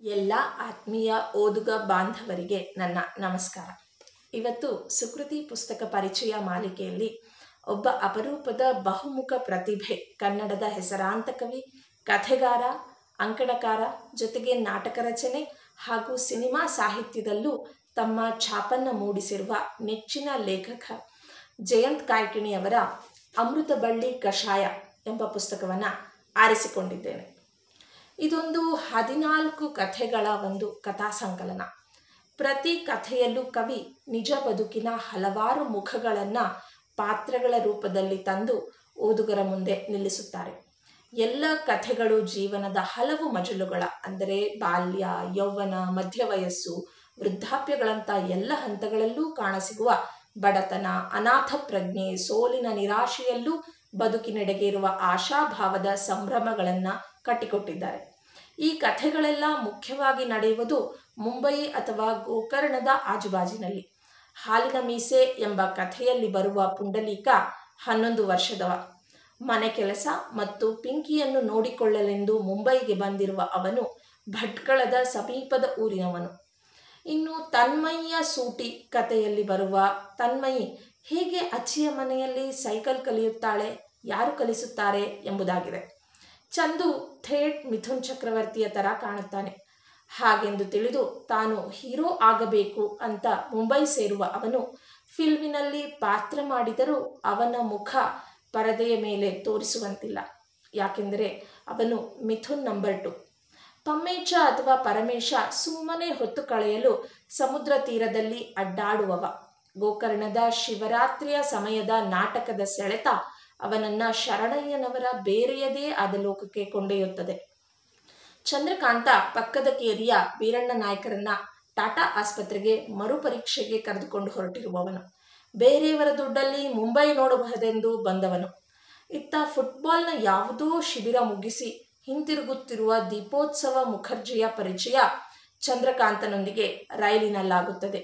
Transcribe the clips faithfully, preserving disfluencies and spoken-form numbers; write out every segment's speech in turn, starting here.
ಎಲ್ಲ ಆತ್ಮೀಯ ಓದುಗ ಬಾಂಧವರಿಗೆ ನನ್ನ ನಮಸ್ಕಾರ. ಇವತ್ತು ಸುಕೃತಿ ಪುಸ್ತಕ ಪರಿಚಯ ಮಾಲಿಕೆಯಲ್ಲಿ ಒಬ್ಬ ಅಪರೂಪದ ಬಹುಮುಖ ಪ್ರತಿಭೆ, ಕನ್ನಡದ ಹೆಸರಾಂತ ಕವಿ, ಕಥೆಗಾರ, ಅಂಕಣಕಾರ, ಜೊತೆಗೆ ನಾಟಕ ರಚನೆ ಹಾಗೂ ಸಿನಿಮಾ ಸಾಹಿತ್ಯದಲ್ಲೂ ತಮ್ಮ ಛಾಪನ್ನು ಮೂಡಿಸಿರುವ ನೆಚ್ಚಿನ ಲೇಖಕ ಜಯಂತ್ ಕಾಯ್ಕಿಣಿಯವರ ಅಮೃತ ಬಳ್ಳಿ ಕಷಾಯ ಎಂಬ ಪುಸ್ತಕವನ್ನು ಆರಿಸಿಕೊಂಡಿದ್ದೇನೆ. ಇದೊಂದು ಹದಿನಾಲ್ಕು ಕಥೆಗಳ ಒಂದು ಕಥಾ ಸಂಕಲನ. ಪ್ರತಿ ಕಥೆಯಲ್ಲೂ ಕವಿ ನಿಜ ಬದುಕಿನ ಹಲವಾರು ಮುಖಗಳನ್ನು ಪಾತ್ರಗಳ ರೂಪದಲ್ಲಿ ತಂದು ಓದುಗರ ಮುಂದೆ ನಿಲ್ಲಿಸುತ್ತಾರೆ. ಎಲ್ಲ ಕಥೆಗಳು ಜೀವನದ ಹಲವು ಮಜಲುಗಳ ಅಂದರೆ ಬಾಲ್ಯ, ಯೌವನ, ಮಧ್ಯವಯಸ್ಸು, ವೃದ್ಧಾಪ್ಯಗಳಂಥ ಎಲ್ಲ ಹಂತಗಳಲ್ಲೂ ಕಾಣಸಿಗುವ ಬಡತನ, ಅನಾಥ ಪ್ರಜ್ಞೆ, ಸೋಲಿನ ನಿರಾಶೆಯಲ್ಲೂ ಬದುಕಿನೆಡೆಗೆ ಇರುವ ಆಶಾಭಾವದ ಸಂಭ್ರಮಗಳನ್ನು ಕಟ್ಟಿಕೊಟ್ಟಿದ್ದಾರೆ. ಈ ಕಥೆಗಳೆಲ್ಲ ಮುಖ್ಯವಾಗಿ ನಡೆಯುವುದು ಮುಂಬೈ ಅಥವಾ ಗೋಕರ್ಣದ ಆಜುಬಾಜಿನಲ್ಲಿ. ಹಾಲಿನ ಮೀಸೆ ಎಂಬ ಕಥೆಯಲ್ಲಿ ಬರುವ ಪುಂಡಲೀಕ ಹನ್ನೊಂದು ವರ್ಷದವ. ಮನೆ ಕೆಲಸ ಮತ್ತು ಪಿಂಕಿಯನ್ನು ನೋಡಿಕೊಳ್ಳಲೆಂದು ಮುಂಬೈಗೆ ಬಂದಿರುವ ಅವನು ಭಟ್ಕಳದ ಸಮೀಪದ ಊರಿನವನು. ಇನ್ನು ತನ್ಮಯಿಯ ಸೂಟಿ ಕಥೆಯಲ್ಲಿ ಬರುವ ತನ್ಮಯಿ ಹೇಗೆ ಅಚ್ಚಿಯ ಮನೆಯಲ್ಲಿ ಸೈಕಲ್ ಕಲಿಯುತ್ತಾಳೆ, ಯಾರು ಕಲಿಸುತ್ತಾರೆ ಎಂಬುದಾಗಿದೆ. ಚಂದು ಥೇಟ್ ಮಿಥುನ್ ಚಕ್ರವರ್ತಿಯ ಥರ ಕಾಣುತ್ತಾನೆ. ಹಾಗೆಂದು ತಿಳಿದು ತಾನು ಹೀರೋ ಆಗಬೇಕು ಅಂತ ಮುಂಬೈ ಸೇರುವ ಅವನು ಫಿಲ್ಮಿನಲ್ಲಿ ಪಾತ್ರ ಮಾಡಿದರೂ ಅವನ ಮುಖ ಪರದೆಯ ಮೇಲೆ ತೋರಿಸುವಂತಿಲ್ಲ. ಯಾಕೆಂದರೆ ಅವನು ಮಿಥುನ್ ನಂಬರ್ ಟು. ಪಮ್ಮೇಶ ಅಥವಾ ಪರಮೇಶ ಸುಮ್ಮನೆ ಹೊತ್ತು ಕಳೆಯಲು ಸಮುದ್ರ ತೀರದಲ್ಲಿ ಅಡ್ಡಾಡುವವ. ಗೋಕರ್ಣದ ಶಿವರಾತ್ರಿಯ ಸಮಯದ ನಾಟಕದ ಸೆಳೆತ ಅವನನ್ನ ಶರಣಯ್ಯನವರ ಬೇರೆಯದೇ ಆದ ಲೋಕಕ್ಕೆ ಕೊಂಡೊಯ್ಯುತ್ತದೆ. ಚಂದ್ರಕಾಂತ ಪಕ್ಕದ ಕೇರಿಯ ಬೀರಣ್ಣ ನಾಯ್ಕರನ್ನ ಟಾಟಾ ಆಸ್ಪತ್ರೆಗೆ ಮರುಪರೀಕ್ಷೆಗೆ ಕರೆದುಕೊಂಡು ಹೊರಟಿರುವವನು. ಬೇರೆಯವರ ದುಡ್ಡಲ್ಲಿ ಮುಂಬೈ ನೋಡಬಹುದೆಂದು ಬಂದವನು. ಇತ್ತ ಫುಟ್ಬಾಲ್ನ ಯಾವುದೋ ಶಿಬಿರ ಮುಗಿಸಿ ಹಿಂತಿರುಗುತ್ತಿರುವ ದೀಪೋತ್ಸವ ಮುಖರ್ಜಿಯ ಪರಿಚಯ ಚಂದ್ರಕಾಂತನೊಂದಿಗೆ ರೈಲಿನಲ್ಲಾಗುತ್ತದೆ.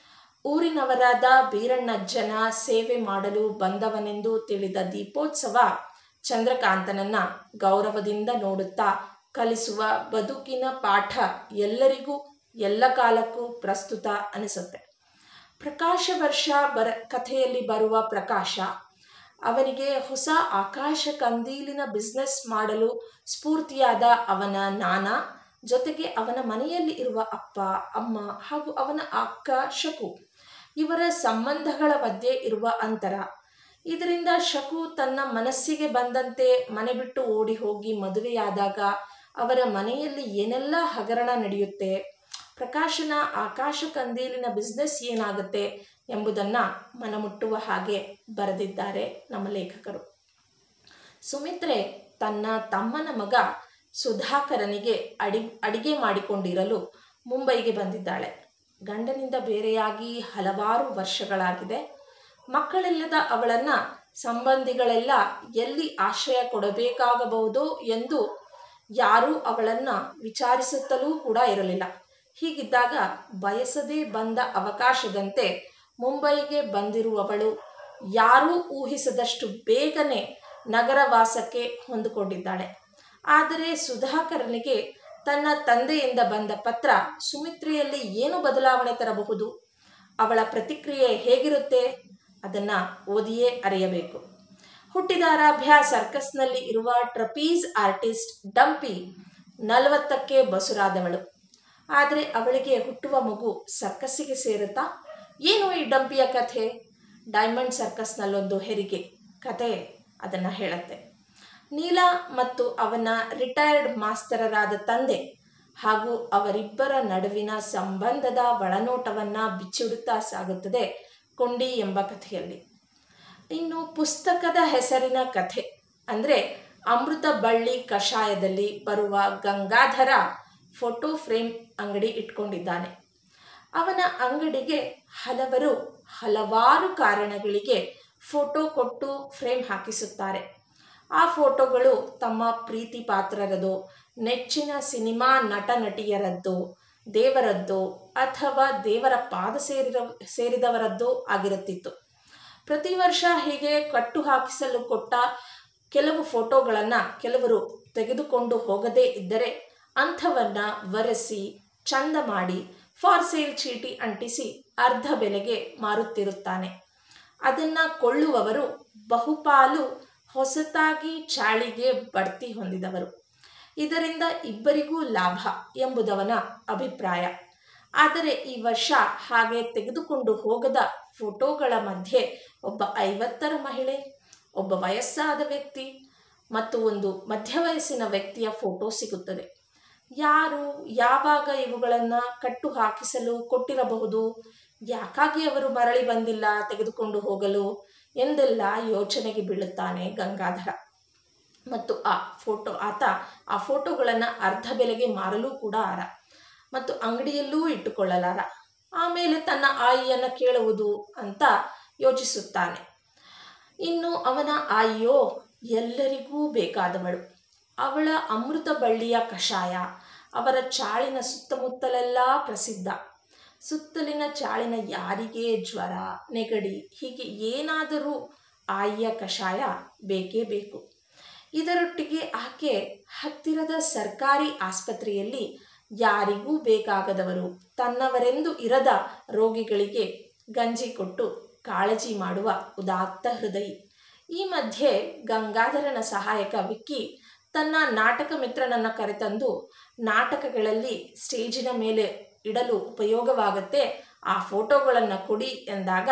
ಊರಿನವರಾದ ಬೀರಣ್ಣಜ್ಜನ ಸೇವೆ ಮಾಡಲು ಬಂದವನೆಂದು ತಿಳಿದ ದೀಪೋತ್ಸವ ಚಂದ್ರಕಾಂತನನ್ನ ಗೌರವದಿಂದ ನೋಡುತ್ತಾ ಕಲಿಸುವ ಬದುಕಿನ ಪಾಠ ಎಲ್ಲರಿಗೂ ಎಲ್ಲ ಕಾಲಕ್ಕೂ ಪ್ರಸ್ತುತ ಅನಿಸುತ್ತೆ. ಪ್ರಕಾಶ ವರ್ಷ ಬರ ಕಥೆಯಲ್ಲಿ ಬರುವ ಪ್ರಕಾಶ ಅವನಿಗೆ ಹೊಸ ಆಕಾಶ ಕಂದೀಲಿನ ಬಿಸ್ನೆಸ್ ಮಾಡಲು ಸ್ಫೂರ್ತಿಯಾದ ಅವನ ನಾನಾ, ಜೊತೆಗೆ ಅವನ ಮನೆಯಲ್ಲಿ ಇರುವ ಅಪ್ಪ, ಅಮ್ಮ ಹಾಗೂ ಅವನ ಅಕ್ಕ ಶಕು, ಇವರ ಸಂಬಂಧಗಳ ಮಧ್ಯೆ ಇರುವ ಅಂತರ. ಇದರಿಂದ ಶಕು ತನ್ನ ಮನಸ್ಸಿಗೆ ಬಂದಂತೆ ಮನೆ ಬಿಟ್ಟು ಓಡಿ ಹೋಗಿ ಮದುವೆಯಾದಾಗ ಅವರ ಮನೆಯಲ್ಲಿ ಏನೆಲ್ಲ ಹಗರಣ ನಡೆಯುತ್ತೆ, ಪ್ರಕಾಶನ ಆಕಾಶ ಕಂದೀಲಿನ ಬಿಸ್ನೆಸ್ ಏನಾಗುತ್ತೆ ಎಂಬುದನ್ನು ಮನಮುಟ್ಟುವ ಹಾಗೆ ಬರೆದಿದ್ದಾರೆ ನಮ್ಮ ಲೇಖಕರು. ಸುಮಿತ್ರೆ ತನ್ನ ತಮ್ಮನ ಮಗ ಸುಧಾಕರನಿಗೆ ಅಡಿ ಅಡಿಗೆ ಮಾಡಿಕೊಂಡಿರಲು ಮುಂಬೈಗೆ ಬಂದಿದ್ದಾಳೆ. ಗಂಡನಿಂದ ಬೇರೆಯಾಗಿ ಹಲವಾರು ವರ್ಷಗಳಾಗಿದೆ. ಮಕ್ಕಳಿಲ್ಲದ ಅವಳನ್ನ ಸಂಬಂಧಿಗಳೆಲ್ಲ ಎಲ್ಲಿ ಆಶ್ರಯ ಕೊಡಬೇಕಾಗಬಹುದೋ ಎಂದು ಯಾರೂ ಅವಳನ್ನು ವಿಚಾರಿಸುತ್ತಲೂ ಕೂಡ ಇರಲಿಲ್ಲ. ಹೀಗಿದ್ದಾಗ ಬಯಸದೇ ಬಂದ ಅವಕಾಶದಂತೆ ಮುಂಬೈಗೆ ಬಂದಿರುವವಳು ಯಾರೂ ಊಹಿಸದಷ್ಟು ಬೇಗನೆ ನಗರವಾಸಕ್ಕೆ ಹೊಂದಿಕೊಂಡಿದ್ದಾಳೆ. ಆದರೆ ಸುಧಾಕರನಿಗೆ ತನ್ನ ತಂದೆಯಿಂದ ಬಂದ ಪತ್ರ ಸುಮಿತ್ರೆಯಲ್ಲಿ ಏನು ಬದಲಾವಣೆ ತರಬಹುದು, ಅವಳ ಪ್ರತಿಕ್ರಿಯೆ ಹೇಗಿರುತ್ತೆ ಅದನ್ನು ಓದಿಯೇ ಅರಿಯಬೇಕು. ಹುಟ್ಟಿದಾರಾಭ್ಯ ಸರ್ಕಸ್ನಲ್ಲಿ ಇರುವ ಟ್ರಪೀಸ್ ಆರ್ಟಿಸ್ಟ್ ಡಂಪಿ ನಲವತ್ತಕ್ಕೆ ಬಸುರಾದವಳು. ಆದರೆ ಅವಳಿಗೆ ಹುಟ್ಟುವ ಮಗು ಸರ್ಕಸ್ಸಿಗೆ ಸೇರುತ್ತಾ? ಏನು ಈ ಡಂಪಿಯ ಕಥೆ? ಡೈಮಂಡ್ ಸರ್ಕಸ್ನಲ್ಲೊಂದು ಹೆರಿಗೆ ಕಥೆ ಅದನ್ನು ಹೇಳುತ್ತೆ. ನೀಲಾ ಮತ್ತು ಅವನ ರಿಟೈರ್ಡ್ ಮಾಸ್ತರರಾದ ತಂದೆ ಹಾಗೂ ಅವರಿಬ್ಬರ ನಡುವಿನ ಸಂಬಂಧದ ಒಳನೋಟವನ್ನು ಬಿಚ್ಚಿಡುತ್ತಾ ಸಾಗುತ್ತದೆ ಕೊಂಡಿ ಎಂಬ ಕಥೆಯಲ್ಲಿ. ಇನ್ನು ಪುಸ್ತಕದ ಹೆಸರಿನ ಕಥೆ ಅಂದರೆ ಅಮೃತ ಬಳ್ಳಿ ಕಷಾಯದಲ್ಲಿ ಬರುವ ಗಂಗಾಧರ ಫೋಟೋ ಫ್ರೇಮ್ ಅಂಗಡಿ ಇಟ್ಕೊಂಡಿದ್ದಾನೆ. ಅವನ ಅಂಗಡಿಗೆ ಹಲವರು ಹಲವಾರು ಕಾರಣಗಳಿಗೆ ಫೋಟೋ ಕೊಟ್ಟು ಫ್ರೇಮ್ ಹಾಕಿಸುತ್ತಾರೆ. ಆ ಫೋಟೋಗಳು ತಮ್ಮ ಪ್ರೀತಿ ಪಾತ್ರರದೋ, ನೆಚ್ಚಿನ ಸಿನಿಮಾ ನಟ ನಟಿಯರದ್ದೋ, ದೇವರದ್ದೋ ಅಥವಾ ದೇವರ ಪಾದ ಸೇರಿದ ಸೇರಿದವರದ್ದೋ ಆಗಿರುತ್ತಿತ್ತು. ಪ್ರತಿ ವರ್ಷ ಹೀಗೆ ಕಟ್ಟು ಹಾಕಿಸಲು ಕೊಟ್ಟ ಕೆಲವು ಫೋಟೋಗಳನ್ನು ಕೆಲವರು ತೆಗೆದುಕೊಂಡು ಹೋಗದೇ ಇದ್ದರೆ ಅಂಥವನ್ನ ಒರೆಸಿ ಚಂದ ಮಾಡಿ ಫಾರ್ ಸೇಲ್ ಚೀಟಿ ಅಂಟಿಸಿ ಅರ್ಧ ಬೆಲೆಗೆ ಮಾರುತ್ತಿರುತ್ತಾನೆ. ಅದನ್ನು ಕೊಳ್ಳುವವರು ಬಹುಪಾಲು ಹೊಸತಾಗಿ ಚಾಳಿಗೆ ಬಡ್ತಿ ಹೊಂದಿದವರು. ಇದರಿಂದ ಇಬ್ಬರಿಗೂ ಲಾಭ ಎಂಬುದವನ ಅಭಿಪ್ರಾಯ. ಆದರೆ ಈ ವರ್ಷ ಹಾಗೆ ತೆಗೆದುಕೊಂಡು ಹೋಗದ ಫೋಟೋಗಳ ಮಧ್ಯೆ ಒಬ್ಬ ಐವತ್ತರ ಮಹಿಳೆ, ಒಬ್ಬ ವಯಸ್ಸಾದ ವ್ಯಕ್ತಿ ಮತ್ತು ಒಂದು ಮಧ್ಯವಯಸ್ಸಿನ ವ್ಯಕ್ತಿಯ ಫೋಟೋ ಸಿಗುತ್ತದೆ. ಯಾರು ಯಾವಾಗ ಇವುಗಳನ್ನು ಕಟ್ಟು ಹಾಕಿಸಲು ಕೊಟ್ಟಿರಬಹುದು, ಯಾಕಾಗಿ ಅವರು ಮರಳಿ ಬಂದಿಲ್ಲ ತೆಗೆದುಕೊಂಡು ಹೋಗಲು ಎಂದೆಲ್ಲ ಯೋಚನೆಗೆ ಬೀಳುತ್ತಾನೆ ಗಂಗಾಧರ. ಮತ್ತು ಆ ಫೋಟೋ ಆತ ಆ ಫೋಟೋಗಳನ್ನು ಅರ್ಧ ಬೆಲೆಗೆ ಮಾರಲು ಕೂಡ ಆರ ಮತ್ತು ಅಂಗಡಿಯಲ್ಲೂ ಇಟ್ಟುಕೊಳ್ಳಲಾರ. ಆಮೇಲೆ ತನ್ನ ಆಯಿಯನ್ನು ಕೇಳುವುದು ಅಂತ ಯೋಚಿಸುತ್ತಾನೆ. ಇನ್ನು ಅವನ ಆಯಿಯೋ ಎಲ್ಲರಿಗೂ ಬೇಕಾದವಳು. ಅವಳ ಅಮೃತ ಬಳ್ಳಿಯ ಕಷಾಯ ಅವರ ಚಾಳಿನ ಸುತ್ತಮುತ್ತಲೆಲ್ಲ ಪ್ರಸಿದ್ಧ. ಸುತ್ತಲಿನ ಚಾಳಿನ ಯಾರಿಗೆ ಜ್ವರ, ನೆಗಡಿ ಹೀಗೆ ಏನಾದರೂ ಆಯಿಯ ಕಷಾಯ ಬೇಕೇ ಬೇಕು. ಇದರೊಟ್ಟಿಗೆ ಆಕೆ ಹತ್ತಿರದ ಸರ್ಕಾರಿ ಆಸ್ಪತ್ರೆಯಲ್ಲಿ ಯಾರಿಗೂ ಬೇಕಾಗದವರು, ತನ್ನವರೆಂದು ಇರದ ರೋಗಿಗಳಿಗೆ ಗಂಜಿ ಕೊಟ್ಟು ಕಾಳಜಿ ಮಾಡುವ ಉದಾತ್ತ ಹೃದಯಿ. ಈ ಮಧ್ಯೆ ಗಂಗಾಧರನ ಸಹಾಯಕ ವಿಕ್ಕಿ ತನ್ನ ನಾಟಕ ಮಿತ್ರನನ್ನು ಕರೆತಂದು ನಾಟಕಗಳಲ್ಲಿ ಸ್ಟೇಜಿನ ಮೇಲೆ ಇಡಲು ಉಪಯೋಗವಾಗುತ್ತೆ, ಆ ಫೋಟೋಗಳನ್ನು ಕೊಡಿ ಎಂದಾಗ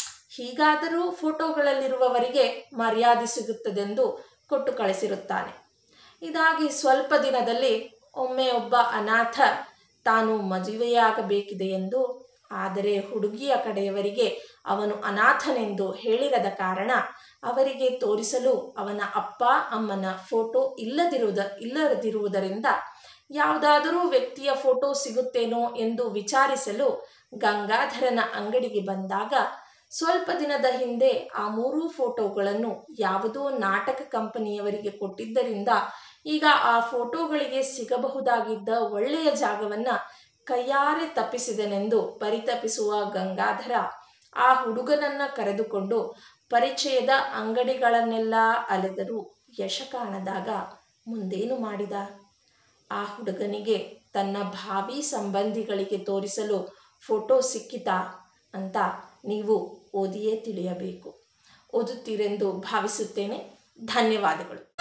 ಹೀಗಾದರೂ ಫೋಟೋಗಳಲ್ಲಿರುವವರಿಗೆ ಮರ್ಯಾದೆ ಸಿಗುತ್ತದೆಂದು ಕೊಟ್ಟು ಕಳಿಸಿರುತ್ತಾನೆ. ಇದಾಗಿ ಸ್ವಲ್ಪ ದಿನದಲ್ಲಿ ಒಮ್ಮೆ ಒಬ್ಬ ಅನಾಥ ತಾನು ಮದುವೆಯಾಗಬೇಕಿದೆ ಎಂದು, ಆದರೆ ಹುಡುಗಿಯ ಕಡೆಯವರಿಗೆ ಅವನು ಅನಾಥನೆಂದು ಹೇಳಿರದ ಕಾರಣ ಅವರಿಗೆ ತೋರಿಸಲು ಅವನ ಅಪ್ಪ ಅಮ್ಮನ ಫೋಟೋ ಇಲ್ಲದಿರುವುದ ಇಲ್ಲದಿರುವುದರಿಂದ ಯಾವುದಾದರೂ ವ್ಯಕ್ತಿಯ ಫೋಟೋ ಸಿಗುತ್ತೇನೋ ಎಂದು ವಿಚಾರಿಸಲು ಗಂಗಾಧರನ ಅಂಗಡಿಗೆ ಬಂದಾಗ ಸ್ವಲ್ಪ ದಿನದ ಹಿಂದೆ ಆ ಮೂರೂ ಫೋಟೋಗಳನ್ನು ಯಾವುದೋ ನಾಟಕ ಕಂಪನಿಯವರಿಗೆ ಕೊಟ್ಟಿದ್ದರಿಂದ ಈಗ ಆ ಫೋಟೋಗಳಿಗೆ ಸಿಗಬಹುದಾಗಿದ್ದ ಒಳ್ಳೆಯ ಜಾಗವನ್ನು ಕೈಯಾರೆ ತಪ್ಪಿಸಿದನೆಂದು ಪರಿತಪಿಸುವ ಗಂಗಾಧರ ಆ ಹುಡುಗನನ್ನ ಕರೆದುಕೊಂಡು ಪರಿಚಯದ ಅಂಗಡಿಗಳನ್ನೆಲ್ಲ ಅಲೆದರೂ ಯಶ ಕಾಣದಾಗ ಮುಂದೇನು ಮಾಡಿದ? ಆ ಹುಡುಗನಿಗೆ ತನ್ನ ಭಾವಿ ಸಂಬಂಧಿಗಳಿಗೆ ತೋರಿಸಲು ಫೋಟೋ ಸಿಕ್ಕಿತಾ ಅಂತ ನೀವು ಓದಿಯೇ ತಿಳಿಯಬೇಕು. ಓದುತ್ತೀರೆಂದು ಭಾವಿಸುತ್ತೇನೆ. ಧನ್ಯವಾದಗಳು.